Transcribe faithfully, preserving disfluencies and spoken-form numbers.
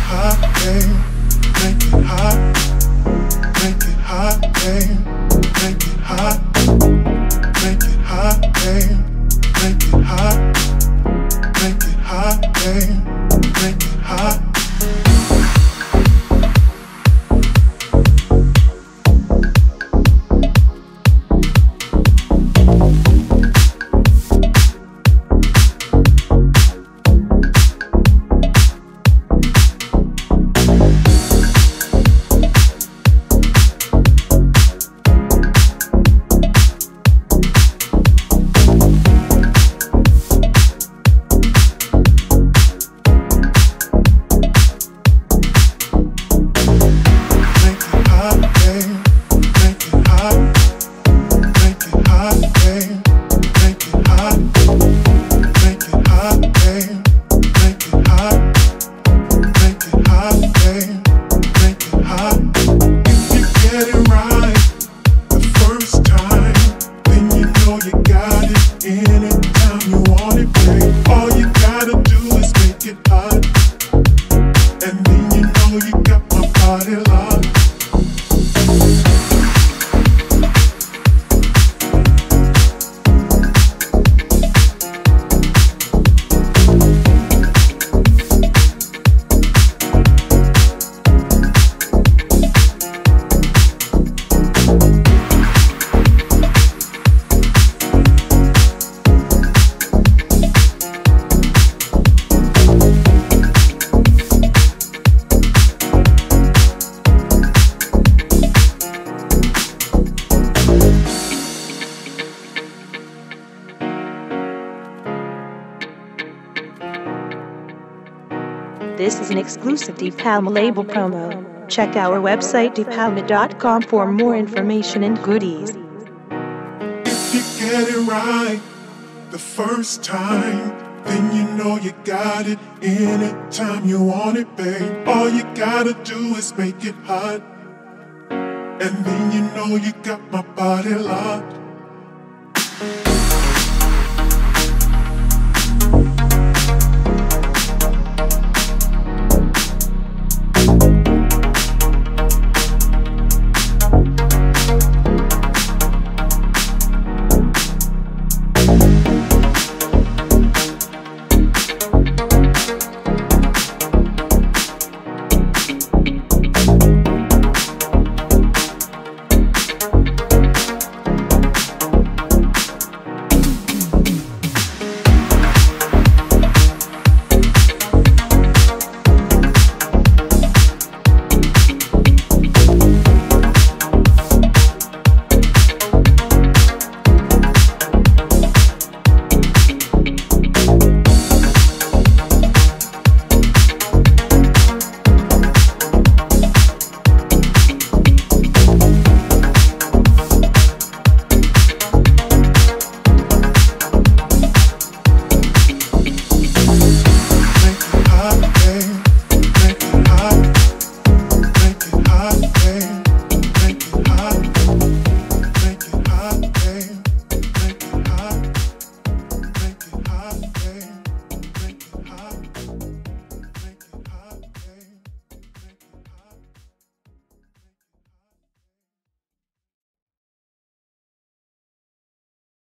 hot, babe. Make it hot. Make it hot, babe. Make it hot. Make it hot, babe. Make it hot. Make it hot, babe. Make it hot. This is an exclusive DeepAlma label promo. Check our website deep alma dot com for more information and goodies. If you get it right the first time, then you know you got it anytime you want it, babe. All you gotta do is make it hot, and then you know you got my body locked.